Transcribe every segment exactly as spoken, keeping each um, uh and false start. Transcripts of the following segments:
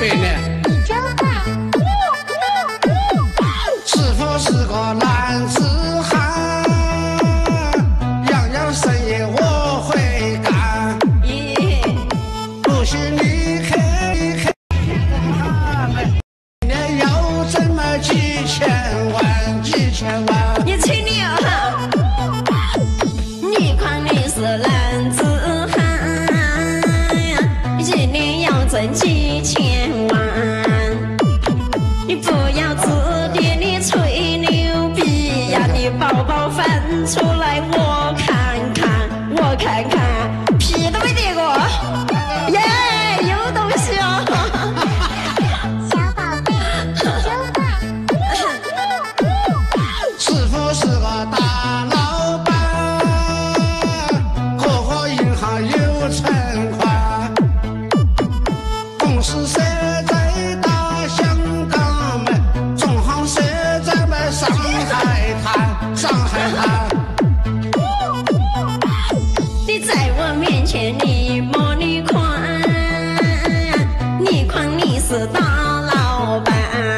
对呢。 你真坏。 师傅是个男子汉，样样生意我会干。不信你看一看，一年要挣么几千万，几千万。 你吹牛哈！你看你是男子汉，一年要挣几千万。你不要自恋，你吹牛逼呀！你包包翻出来我看看，我看看，屁都没得过。耶，有东西哦！ 小宝贝，你真坏。 师傅是个大老板，各个银行有存款，公司设在大香港门，总行设在么上海滩，上海滩。 你在我面前你摸你宽，你宽你是大老板。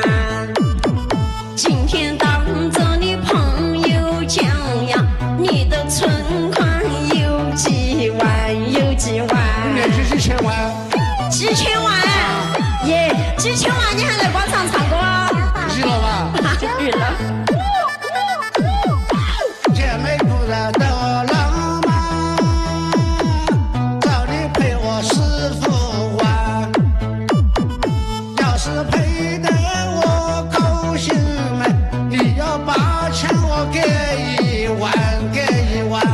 今天当着你朋友讲呀，你的存款有几万，有几万， 年薪几千万， 几千万，耶，几千万你还来广场唱歌啊？ 娱乐吧？ 娱乐。 姐妹不然都浪漫，找你陪我师傅玩。要是陪得我高兴嘛，你要八千我给一万，给一万。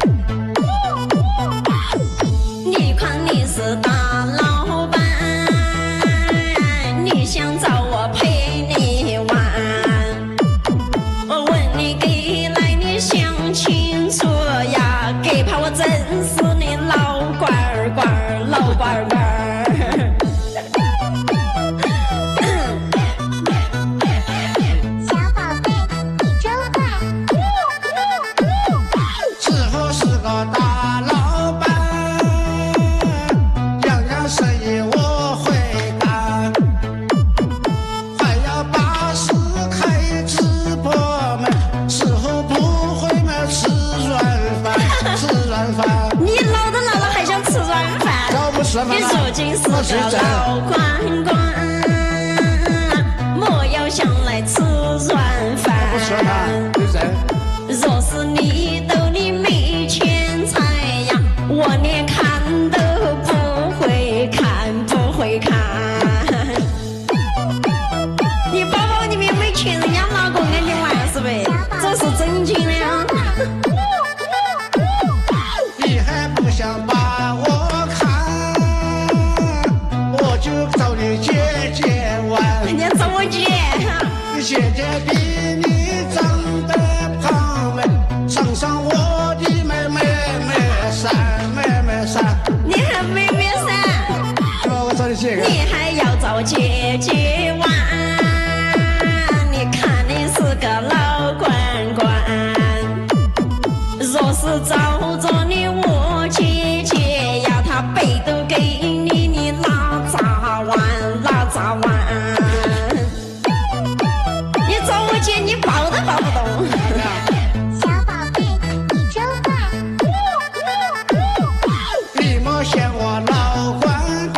你看你是大老板，你想找我陪你玩？我问你给来，你想清楚呀，给怕我整死你老官儿官儿老官儿官儿。 小宝贝，你真坏。 师傅是个大老板，样样生意我会干，还要把事开直播嘛，师傅不会嘛吃软饭，吃软饭。 你老都老了还想吃软饭？ 要不是嘛， 你如今是个老官官，莫要想来吃软饭。 不是嘛，对人。 若是你兜里没钱财呀，我连看都不会看，不会看。你包包里面没钱，人家老公跟你玩是呗？这是正经的啊！ 你还不想把我看，我就找你姐姐玩。 人家找我姐， 你姐姐比你长得胖呗，上上我的妹妹妹山，妹妹山。 你还妹妹噻？ 对吧？我找你姐个。 你还要找姐姐玩？你看你是个老官官，若是找着你我姐姐呀，她背都给你，你哪咋玩？哪咋玩？你找我姐，你抱都抱不动。 小宝贝，你真坏。 你莫嫌我老关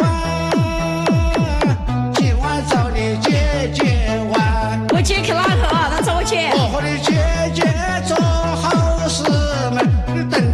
关，今晚找你姐姐玩。 我姐去哪去啊？她找我姐。 我和你姐姐做好事嘛，等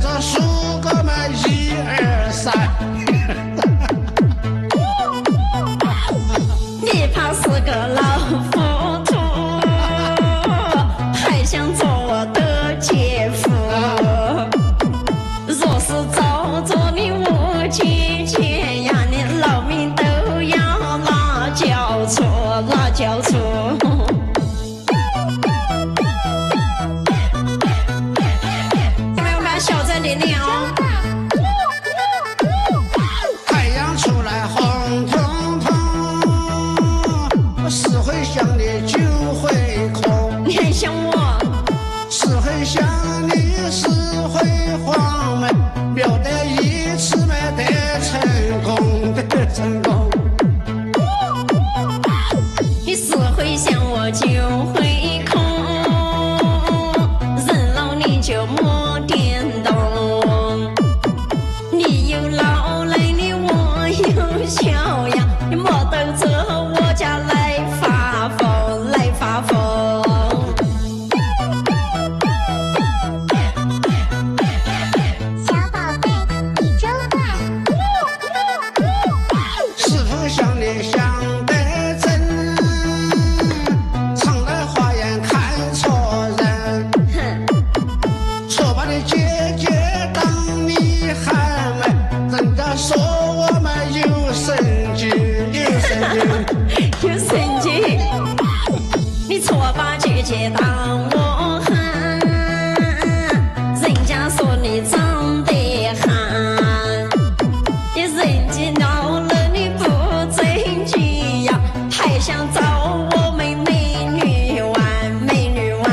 经， 有神经。你错把姐姐当我汉，人家说你长得憨，你人家闹了你不争气呀，还想找我们美女玩美女玩。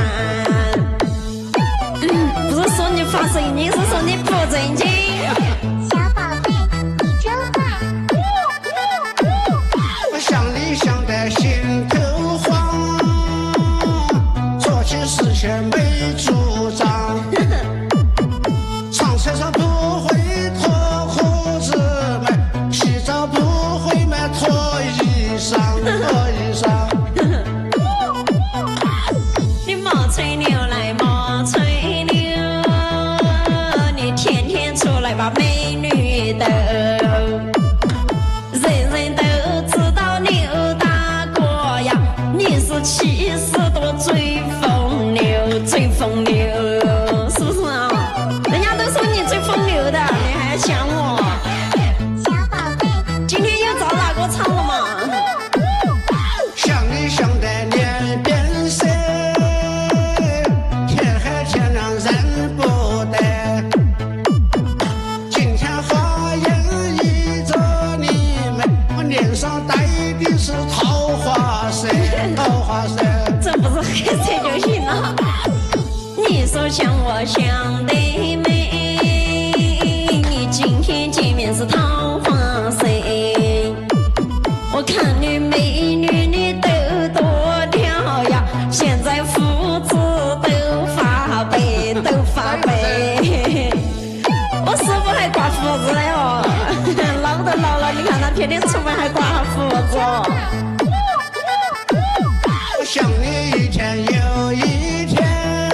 嗯，不是说你发神经，是说你不正经。 小宝贝，你真坏。 我想你想得心头慌，做起事却没主张，上厕所不会脱裤子们，洗澡不会们脱衣裳，脱衣裳。 你莫吹牛来莫吹牛，你天天出来把美女逗，人人都知道你有大过呀，你是七十多最风流，最风流，是不是啊？人家都说你最风流的，你还想我？ 小宝贝， 今天又找哪个唱了吗？ 想你想得脸变色，天黑天亮人不得。今天花颜依着你们，我脸上带的是桃花色，桃花色。 这不是黑色就行了。你说想我想得美，你今天见面是桃花色。我看你美女你都多挑呀，现在胡子都发白，都发白。我师傅还刮胡子嘞哦，老都老了，你看他天天出门还刮胡子哦。 我想你一天又一天，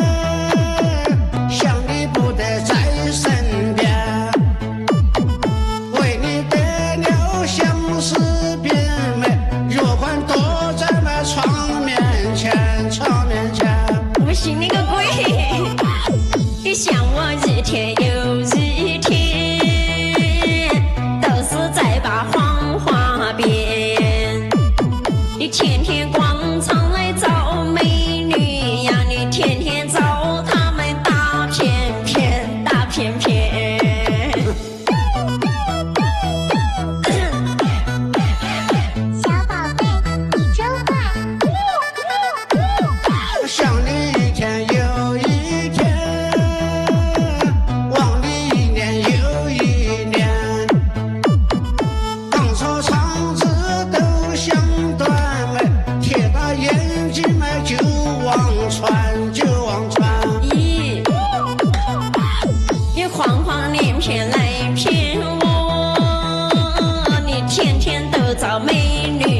想你不得在身边，为你得了相思病美，若管躲在那床面前，床面前。 不信你个鬼！你想我一天又一天，都是在把黄花变。你天天广场来找美女呀，你天天找他们打偏偏，打偏偏。 小宝贝，你真坏。 我想你一天又一天，望你一年又一年，当初肠子都想断了，贴到眼睛嘛就往穿，就往穿。 咦，你黄黄脸骗来骗我，你天天都找美女